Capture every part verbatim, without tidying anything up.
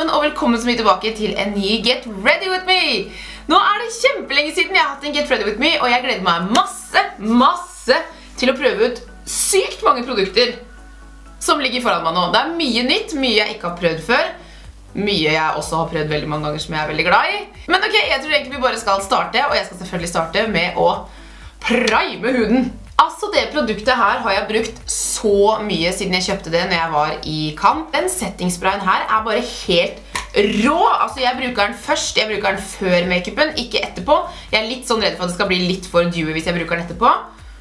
sammen, og velkommen så mye tilbake til en ny Get Ready With Me. Nå er det kjempelenge siden jeg har hatt en Get Ready With Me, og jeg gleder meg masse, masse til å prøve ut sykt mange produkter som ligger foran meg nå. Det er mye nytt, mye jeg ikke har prøvd før. Mye jeg også har prøvd veldig mange ganger som jeg er veldig glad i. Men ok, jeg tror egentlig vi bare skal starte, og jeg skal selvfølgelig starte med å prime huden. Altså det produktet her har jeg brukt så mye siden jeg kjøpte det når jeg var i Cannes. Den settingsprayen her er bare helt rå. Altså jeg bruker den først, jeg bruker den før make-upen, ikke etterpå. Jeg er litt sånn redd for at det skal bli litt for dewy hvis jeg bruker den etterpå.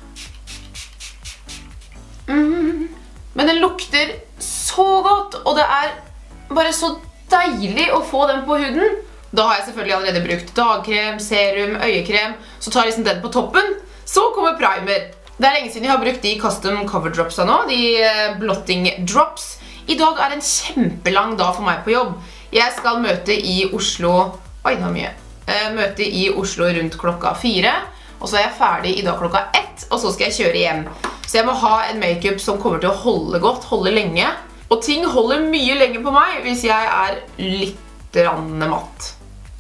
Mm. Men den lukter så godt, og det er bare så deilig å få den på huden. Da har jeg selvfølgelig allerede brukt dagkrem, serum, øyekrem, så tar jeg liksom den på toppen. Så kommer primer. Det er lenge siden jeg har brukt de custom cover dropsa nå, de blotting drops. I dag er en kjempelang dag for meg på jobb. Jeg skal møte i Oslo, oi det var mye, møte i Oslo rundt klokka fire, og så er jeg ferdig i dag klokka ett, og så skal jeg kjøre hjem. Så jeg må ha en make-up som kommer til å holde godt, holde lenge. Og ting holder mye lenger på meg hvis jeg er litt matt.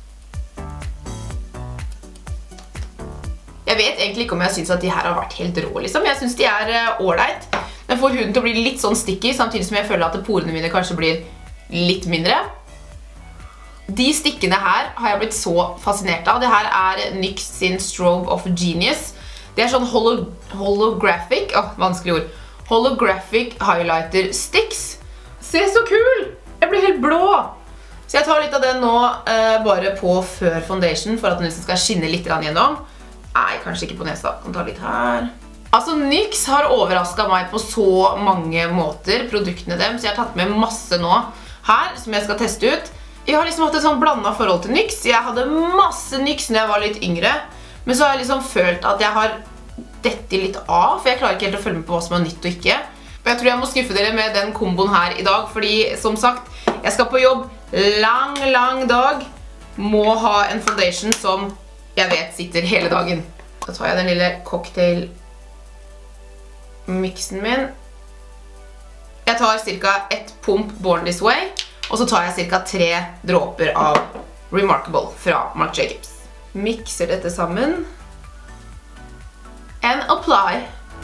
Jeg vet egentlig ikke om jeg synes at de her har vært helt rå, liksom. Jeg synes de er ålreit. Den får huden til å bli litt sånn sticky, samtidig som jeg føler at porene mine kanskje blir litt mindre. De stikkene her har jeg blitt så fascinert av. Det her er N Y X sin Strobe of Genius. Det er sånn holo holographic, åh, vanskelig ord. Holographic highlighter sticks. Se så kul! Jeg blir helt blå! Så jeg tar litt av den nå eh, bare på før foundation, for at den skal skinne litt gjennom. Nei, kanskje ikke på nesa. Jeg kan ta litt her. Altså, N Y X har overrasket meg på så mange måter, produktene dem, så jeg har tatt med masse nå her, som jeg skal teste ut. Jeg har liksom hatt et sånn blandet forhold til N Y X. Jeg hadde masse N Y X når jeg var litt yngre, men så har jeg liksom følt at jeg har dette litt av, for jeg klarer ikke helt å følge med på hva som er nytt og ikke. Og jeg tror jeg må skuffe dere med den komboen her i dag, fordi som sagt, jeg skal på jobb lang, lang dag, må ha en foundation som jeg vet sitter hele dagen. Da tar jeg den lille cocktail-mixen min. Jeg tar cirka ett pump Born This Way, og så tar jeg cirka tre dråper av Remarkable fra Marc Jacobs. Mixer dette sammen. And apply.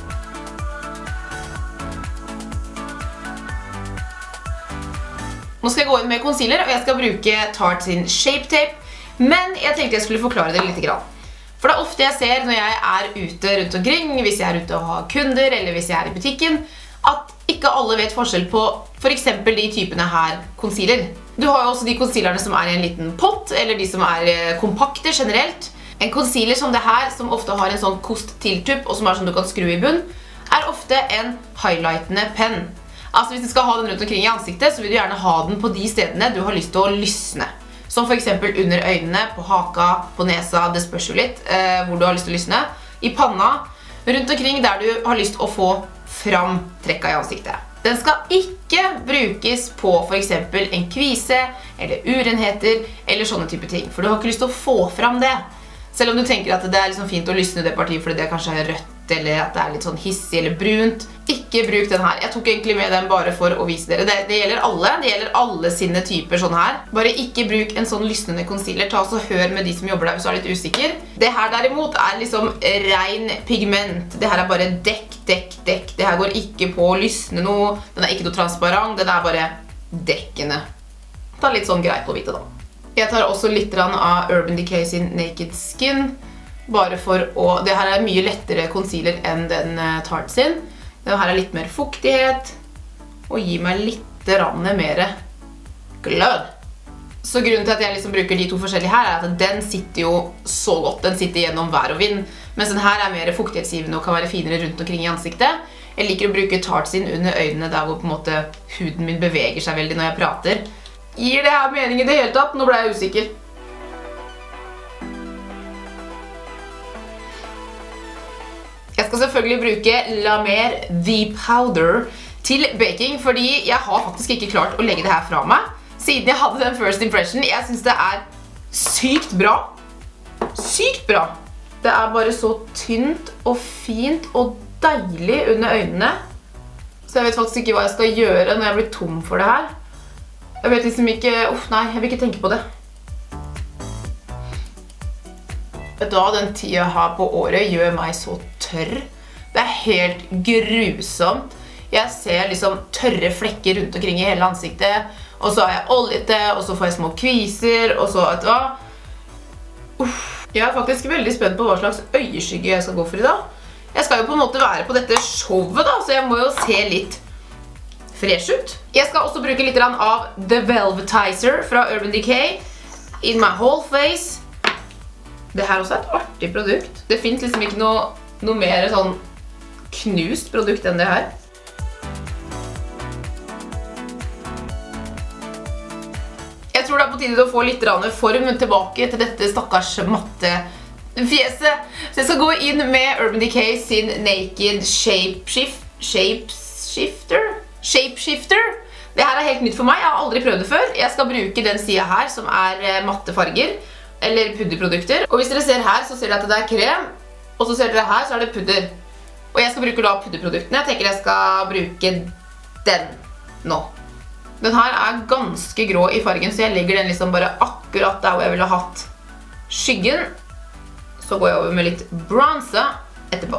Nå skal jeg gå inn med concealer, og jeg skal bruke Tarte sin Shape Tape. Men jeg tenkte jeg skulle forklare det litt grann. For det er ofte jeg ser når jeg er ute rundt omkring, hvis jeg er ute og har kunder, eller hvis jeg er i butikken, at ikke alle vet forskjell på for eksempel de typene her concealer. Du har jo også de concealerne som er i en liten pott, eller de som er kompakte generelt. En concealer som det her, som ofte har en sånn kost-tiltupp, og som er sånn du kan skru i bunn, er ofte en highlightende penn. Altså hvis du skal ha den rundt omkring i ansiktet, så vil du gjerne ha den på de stedene du har lyst til å lysne. Som for eksempel under øynene, på haka, på nesa, det spørs jo litt eh, hvor du har lyst til å lysne. I panna, rundt omkring der du har lyst til å få fram trekka i ansiktet. Den skal ikke brukes på for eksempel en kvise, eller urenheter, eller sånne type ting. For du har ikke lyst til å få fram det. Selv om du tenker at det er liksom fint å lysne det partiet fordi det kanskje er rødt, eller at det er litt sånn hissig eller brunt. Ikke bruk den her. Jeg tok egentlig med den bare for å vise dere. Det, det gjelder alle. Det gjelder alle sine typer sånn her. Bare ikke bruk en sånn lysnende concealer. Ta og hør med de som jobber der hvis du er litt usikker. Det her derimot er liksom ren pigment. Det her er bare dekk, dekk, dekk. Det her går ikke på å lysne noe. Den er ikke noe transparent. Den er bare dekkende. Ta litt sånn greit å vite da. Jeg tar også litt av Urban Decay sin Naked Skin. Bare for å... Det her er mye lettere concealer enn den Tarte sin. Den her er litt mer fuktighet. Og gir meg litt mer glød. Så grunnen til at jeg liksom bruker de to forskjellige her er at den sitter jo så godt. Den sitter gjennom vær og vind. Mens den her er mer fuktighetsgivende og kan være finere rundt omkring i ansiktet. Jeg liker å bruke Tarte sin under øynene der hvor på en måte huden min beveger seg veldig når jeg prater. Gir det her mening i det hele tatt? Nå ble jeg usikker. Jeg skal selvfølgelig bruke La Mer The Powder til baking, fordi jeg har faktisk ikke klart å legge det her fra meg. Siden jeg hadde den first impression, jeg synes det er sykt bra. Sykt bra! Det er bare så tynt og fint og deilig under øynene. Så jeg vet faktisk ikke hva jeg skal gjøre når jeg blir tom for det her. Jeg vet liksom ikke... Uff, nei, jeg vil ikke tenke på det. Vet du hva, den tida her på året gjør meg så tørr. Det er helt grusomt. Jeg ser liksom tørre flekker rundt omkring i hele ansiktet. Og så er jeg oljete, og så får jeg små kviser, og så, vet du hva? Uff. Jeg er faktisk veldig spent på hva slags øyeskygge jeg skal gå for i dag. Jeg skal jo på en måte være på dette showet da, så jeg må jo se litt fresh ut. Jeg skal også bruke litt av The Velvetizer fra Urban Decay in my whole face. Dette er også et artig produkt. Det finnes liksom ikke noe, noe mer sånn knust produkt enn det her. Jeg tror det er på tide å få litt form tilbake til dette stakkars matte fjeset. Så jeg skal gå inn med Urban Decay sin Naked Shapeshift, Shapeshifter. Shapeshifter. Det her er helt nytt for meg, jeg har aldri prøvd det før. Jeg skal bruke den siden her som er matte farger, eller pudderprodukter. Og hvis dere ser her, så ser dere at det er krem, og så ser dere her, så er det pudder. Og jeg skal bruke da pudderproduktene. Jeg tenker jeg skal bruke den nå. Den her er ganske grå i fargen, så jeg legger den liksom bare akkurat der hvor jeg ville hatt skyggen. Så går jeg over med litt bronze etterpå.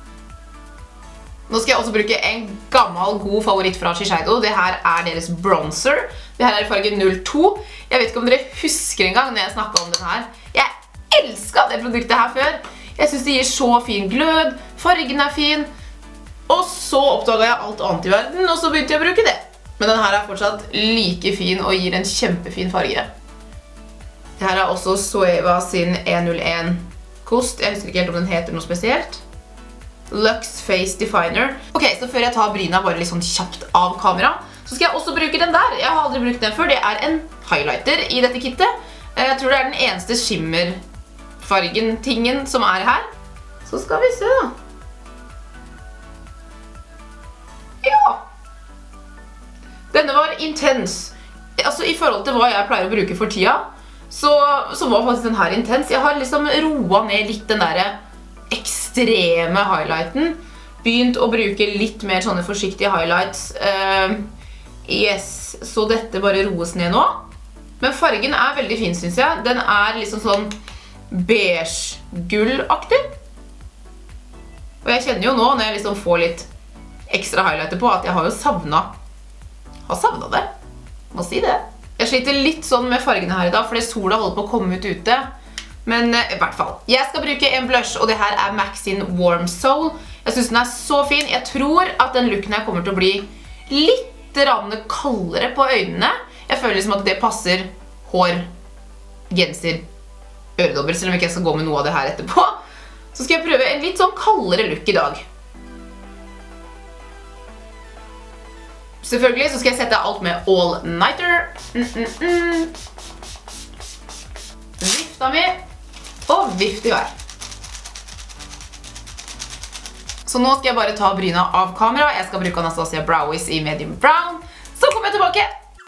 Nå skal jeg også bruke en gammel, god favoritt fra Shiseido. Det her er deres bronzer. Det her er i fargen null to. Jeg vet ikke om dere husker en gang når jeg snakket om den her. Jeg elsket det produktet her før. Jeg synes det gir så fin glød, fargen er fin. Og så oppdaget jeg alt annet i verden, og så begynte jeg å bruke det. Men den her er fortsatt like fin og gir en kjempefin farge. Det her er også Zoeva sin en null en kost. Jeg husker ikke helt om den heter noe spesielt. Luxe Face Definer. Ok, så før jeg tar bryna bare litt sånn kjapt av kamera, så skal jeg også bruke den der. Jeg har aldri brukt den før. Det er en highlighter i dette kittet. Jeg tror det er den eneste skimmerfargen-tingen som er her. Så skal vi se da. Ja! Denne var intens. Altså i forhold til hva jeg pleier å bruke for tida, så, så var faktisk den her intens. Jeg har liksom roet ned litt den der ekstreme highlighten. Begynt å bruke litt mer sånne forsiktige highlights. Uh, yes, så dette bare roes ned nå. Men fargen er veldig fin, synes jeg. Den er liksom sånn beige-gull-aktig. Og jeg kjenner jo nå, når jeg liksom får litt ekstra highlighter på, at jeg har jo savnet har savnet det. Må si det. Jeg sliter litt sånn med fargene her i dag, fordi sola holder på å komme ut ute. Men i hvert fall. Jeg skal bruke en blush, og det her er MAC sin Warm Soul. Jeg synes den er så fin. Jeg tror at den looken her kommer til å bli litt kaldere på øynene. Jeg føler liksom at det passer hår, genser, øredobber, selv om ikke jeg skal gå med noe av det her etterpå. Så skal jeg prøve en litt sånn kaldere look i dag. Selvfølgelig så skal jeg sette alt med All Nighter. Mm, mm, mm. Vifta mi. Og vift i vær. Så nå skal jeg bare ta bryna av kamera. Jeg skal bruke Anastasia Browies i medium brown. Så kommer jeg tilbake.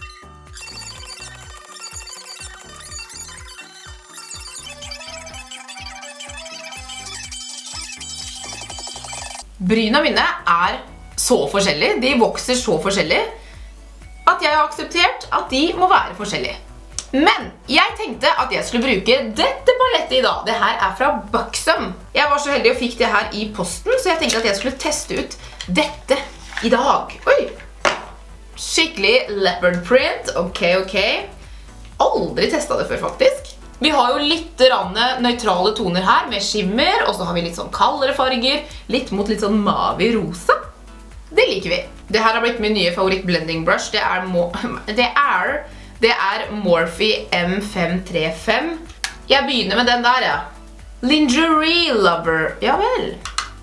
Bryna mine er så forskjellige, de vokser så forskjellig, at jeg har akseptert at de må være forskjellige. Men jeg tenkte at jeg skulle bruke dette palettet i dag. Det her er fra Buxom. Jeg var så heldig og fikk det her i posten, så jeg tenkte at jeg skulle teste ut dette i dag. Oi! Skikkelig leopard print. Ok, ok. Aldri testet det før, faktisk. Vi har jo litt nøytrale toner her med skimmer, og så har vi litt sånn kaldere farger, litt mot litt sånn mavi rosa. Det liker vi. Det her har blitt min nye favoritt blending brush. Det er, det er, det er Morphe M fem tre fem. Jeg begynner med den der, ja. Lingerie Lover. Ja vel.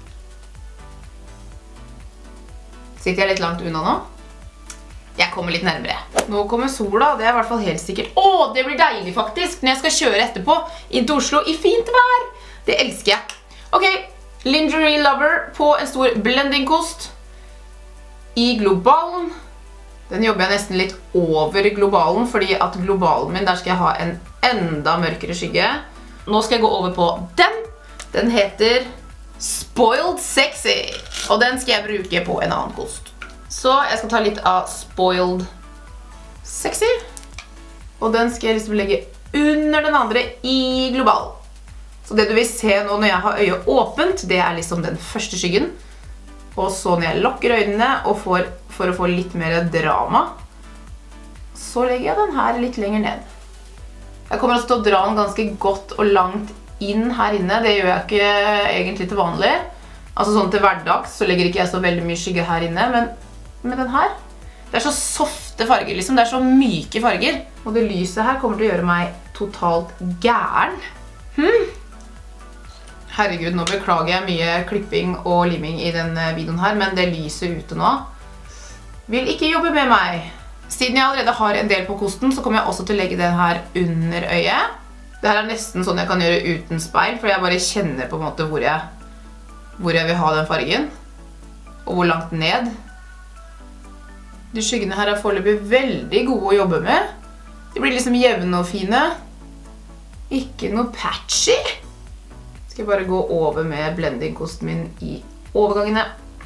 Sitter jeg litt langt unna nå? Jeg kommer litt nærmere. Nå kommer sola, det er i hvert fall helt sikkert. Åh, det blir deilig faktisk, når jeg skal kjøre etterpå inn til Oslo i fint vær. Det elsker jeg. Ok, Lingerie Lover på en stor blendingkost. I globalen. Den jobber jeg nesten litt over globalen, fordi at globalen min, der skal jeg ha en enda mørkere skygge. Nå skal jeg gå over på den. Den heter Spoiled Sexy, og den skal jeg bruke på en annen kost. Så jeg skal ta litt av Spoiled sexy. Og den skal jeg liksom legge under den andre i global. Så det du vil se nå når jeg har øyet åpent, det er liksom den første skyggen. Og så når jeg lukker øynene og får, for å få litt mer drama, så legger jeg den her litt lenger ned. Jeg kommer også til å dra den ganske godt og langt inn her inne. Det gjør jeg ikke egentlig til vanlig. Altså sånn til hverdags så legger ikke jeg så veldig mye skygge her inne, men med den her, det er så softe farger liksom, det er så myke farger. Og det lyset her kommer til å gjøre meg totalt gæren. Hmm. Herregud, nå beklager jeg mye klipping og liming i denne videoen her, men det lyset ute nå vil ikke jobbe med meg. Siden jeg allerede har en del på kosten, så kommer jeg også til å legge den her under øyet. Dette er nesten sånn jeg kan gjøre uten speil, for jeg bare kjenner på en måte hvor jeg, hvor jeg vil ha den fargen. Og hvor langt ned. De skyggene her er foreløpig veldig gode å jobbe med. De blir liksom jevne og fine. Ikke noe patchy. Skal jeg bare gå over med blending-kosten min i overgangene.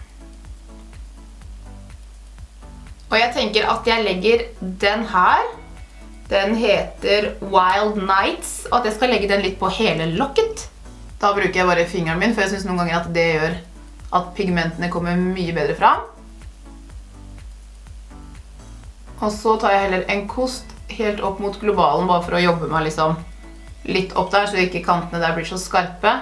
Og jeg tenker at jeg legger den her. Den heter Wild Nights, og at jeg skal legge den litt på hele lokket. Da bruker jeg bare fingeren min, for jeg synes noen ganger at det gjør at pigmentene kommer mye bedre fram. Og så tar jeg heller en kost helt opp mot globalen, bare for å jobbe meg liksom litt opp der, så ikke kantene der blir så skarpe.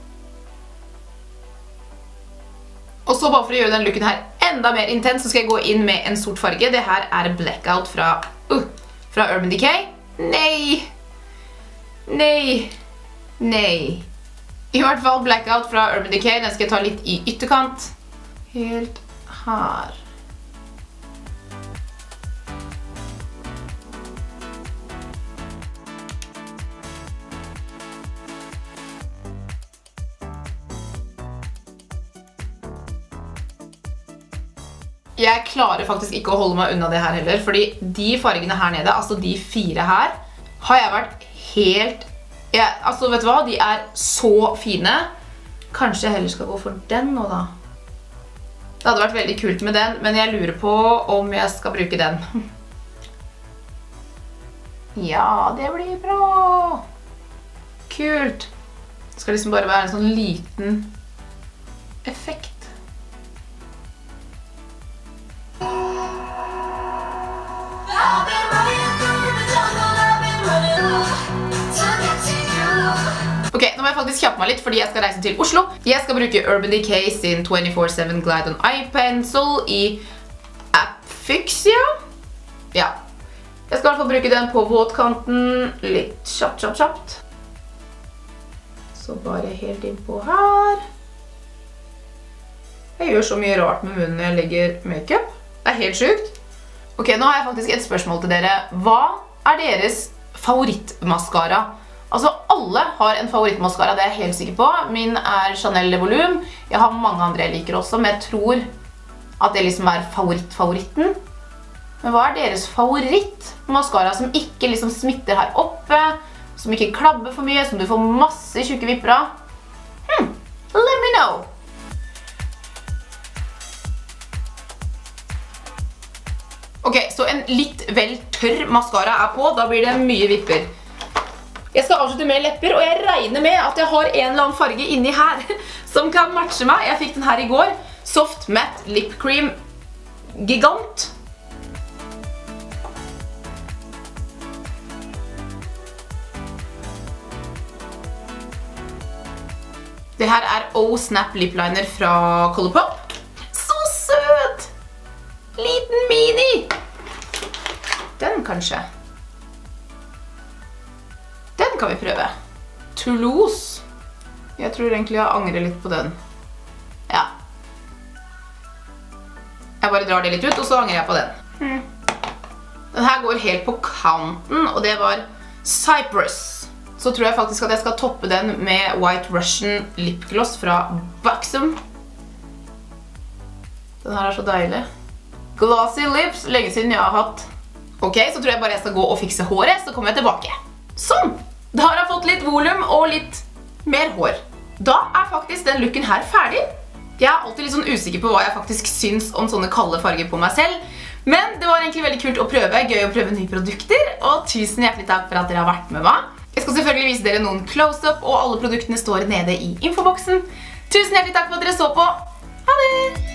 Og så bare for å gjøre den looken her enda mer intens, så skal jeg gå inn med en sort farge. Det her er Blackout fra, uh, fra Urban Decay. Nei! Nei! Nei! I hvert fall Blackout fra Urban Decay. Den skal jeg ta litt i ytterkant. Helt her. Jeg klarer faktisk ikke å holde meg unna det her heller, fordi de fargene her nede, altså de fire her, har jeg vært helt... Jeg, altså, vet du hva? De er så fine. Kanskje jeg heller skal gå for den nå da. Det hadde vært veldig kult med den, men jeg lurer på om jeg skal bruke den. Ja, det blir bra! Kult! Det skal liksom bare være en sånn liten effekt. Ok, nå må jeg faktisk kjappe meg litt, fordi jeg skal reise til Oslo. Jeg skal bruke Urban Decay sin twenty-four seven Glide on Eye Pencil i Apfixia. Ja. Jeg skal i hvert fall bruke den på våtkanten, litt kjapt, kjapt, kjapt. Så bare helt inn på her. Jeg gjør så mye rart med munnen når jeg legger make-up. Det er helt sykt. Ok, nå har jeg faktisk et spørsmål til dere. Hva er deres favorittmaskara? Altså, alle har en favorittmaskara, det er jeg helt sikker på. Min er Chanel Le Volume. Jeg har mange andre jeg liker også, men jeg tror at det liksom er favoritt-favoritten. Men hva er deres favorittmaskara som ikke liksom smitter her oppe, som ikke klabber for mye, som du får masse tjukke vipper av? Hmm, let me know! Ok, så en litt vel tørr maskara er på, da blir det mye vipper. Jeg skal avslutte med lepper, og jeg regner med at jeg har en eller annen farge inni her som kan matche meg. Jeg fikk den her i går. Soft Matte Lip Cream Gigant. Det her er Oh Snap Lip Liner fra Colourpop. Så søt! Liten mini! Den kanskje. Den kan vi prøve. Toulouse. Jeg tror egentlig jeg angrer litt på den. Ja. Jeg bare drar det litt ut, og så angrer jeg på den. Hmm. Den her går helt på kanten, og det var Cypress. Så tror jeg faktisk at jeg skal toppe den med White Russian Lip Gloss fra Buxom. Den her er så deilig. Glossy lips, lenge siden jeg har hatt. Ok, så tror jeg bare jeg skal gå og fikse håret, så kommer jeg tilbake. Sånn! Da har jeg fått litt volum og litt mer hår. Da er faktisk den looken her ferdig. Jeg er alltid litt sånn usikker på hva jeg faktisk syns om sånne kalde farger på meg selv. Men det var egentlig veldig kult å prøve, gøy å prøve nye produkter, og tusen hjertelig takk for at dere har vært med meg. Jeg skal selvfølgelig vise dere noen close-up, og alle produktene står nede i infoboksen. Tusen hjertelig takk for at dere så på. Ha det!